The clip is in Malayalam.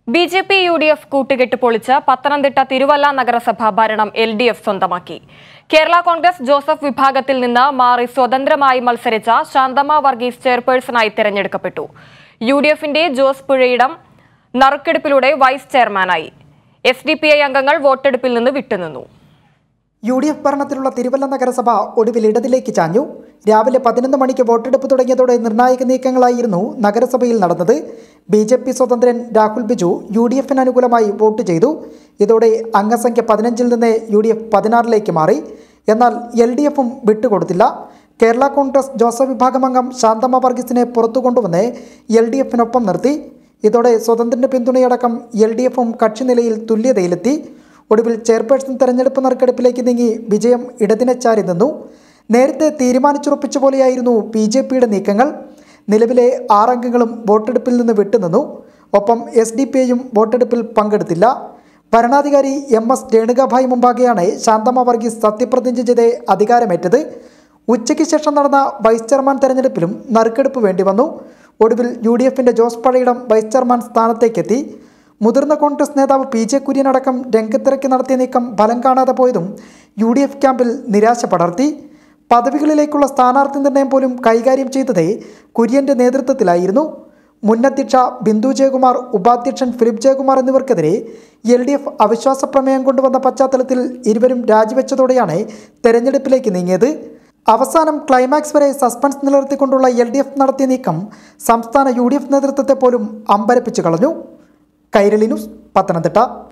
ബിജെപി UDF കൂട്ടുകെട്ട് പൊളിച്ച് പത്തനംതിട്ട തിരുവല്ല നഗരസഭ ഭരണം LDF സ്വന്തമാക്കി. കേരള കോൺഗ്രസ് ജോസഫ് വിഭാഗത്തിൽ നിന്ന് മാറി സ്വതന്ത്രമായി മത്സരിച്ച ശാന്തമ്മ വർഗീസ് ചെയർപേഴ്സണായി തെരഞ്ഞെടുക്കപ്പെട്ടു. UDFന്റെ ജോസ് പുഴയിടം നറുക്കെടുപ്പിലൂടെ വൈസ് ചെയർമാനായി. SDPI അംഗങ്ങൾ വോട്ടെടുപ്പിൽ നിന്ന് വിട്ടുനിന്നു. UDF ഭരണത്തിലുള്ള തിരുവല്ല നഗരസഭ ഒടുവിൽ ഇടതിലേക്ക് ചാഞ്ഞു. രാവിലെ 11 മണിക്ക് വോട്ടെടുപ്പ് തുടങ്ങിയതോടെ നിർണായക നീക്കങ്ങളായിരുന്നു നഗരസഭയിൽ നടന്നത്. BJP സ്വതന്ത്രൻ രാഹുൽ ബിജു UDFന് അനുകൂലമായി വോട്ട് ചെയ്തു. ഇതോടെ അംഗസംഖ്യ 15-ൽ നിന്ന് UDF 16-ലേക്ക് മാറി. എന്നാൽ LDFും വിട്ടുകൊടുത്തില്ല. കേരള കോൺഗ്രസ് ജോസഫ് വിഭാഗം അംഗം ശാന്തമ്മ വർഗീസിനെ പുറത്തു കൊണ്ടുവന്ന് LDFനൊപ്പം നിർത്തി. ഇതോടെ സ്വതന്ത്രന്റെ പിന്തുണയടക്കം LDFും കക്ഷിനിലയിൽ തുല്യതയിലെത്തി. ഒടുവിൽ ചെയർപേഴ്സൺ തെരഞ്ഞെടുപ്പ് നറുക്കെടുപ്പിലേക്ക് നീങ്ങി വിജയം ഇടതിനെ ചാരി നിന്നു. നേരത്തെ തീരുമാനിച്ചുറപ്പിച്ച പോലെയായിരുന്നു BJPയുടെ നീക്കങ്ങൾ. നിലവിലെ 6 അംഗങ്ങളും വോട്ടെടുപ്പിൽ നിന്ന് വിട്ടുനിന്നു. ഒപ്പം SDPIയും വോട്ടെടുപ്പിൽ പങ്കെടുത്തില്ല. ഭരണാധികാരി MS രേണുകാഭായ് മുമ്പാകെയാണ് ശാന്തമ്മ വർഗീസ് സത്യപ്രതിജ്ഞ ചെയ്ത് അധികാരമേറ്റത്. ഉച്ചയ്ക്ക് ശേഷം നടന്ന വൈസ് ചെയർമാൻ തെരഞ്ഞെടുപ്പിലും നറുക്കെടുപ്പ് വേണ്ടിവന്നു. ഒടുവിൽ UDFന്റെ ജോസ് പുഴയിടം വൈസ് ചെയർമാൻ സ്ഥാനത്തേക്കെത്തി. മുതിർന്ന കോൺഗ്രസ് നേതാവ് PJ കുര്യൻ അടക്കം രംഗത്തിറക്കി നടത്തിയ നീക്കം ഫലം കാണാതെ പോയതും UDF ക്യാമ്പിൽ നിരാശ പടർത്തി. പദവികളിലേക്കുള്ള സ്ഥാനാർത്ഥി നിർണയം പോലും കൈകാര്യം ചെയ്തത് കുര്യന്റെ നേതൃത്വത്തിലായിരുന്നു. മുൻ അധ്യക്ഷ ബിന്ദു ജയകുമാർ, ഉപാധ്യക്ഷൻ ഫിലിപ്പ് ജയകുമാർ എന്നിവർക്കെതിരെ LDF അവിശ്വാസ പ്രമേയം കൊണ്ടുവന്ന പശ്ചാത്തലത്തിൽ ഇരുവരും രാജിവെച്ചതോടെയാണ് തെരഞ്ഞെടുപ്പിലേക്ക് നീങ്ങിയത്. അവസാനം ക്ലൈമാക്സ് വരെ സസ്പെൻസ് നിലനിർത്തിക്കൊണ്ടുള്ള LDF നടത്തിയ നീക്കം സംസ്ഥാന UDF നേതൃത്വത്തെ പോലും അമ്പരപ്പിച്ചു കളഞ്ഞു. കൈരളി ന്യൂസ്, പത്തനംതിട്ട.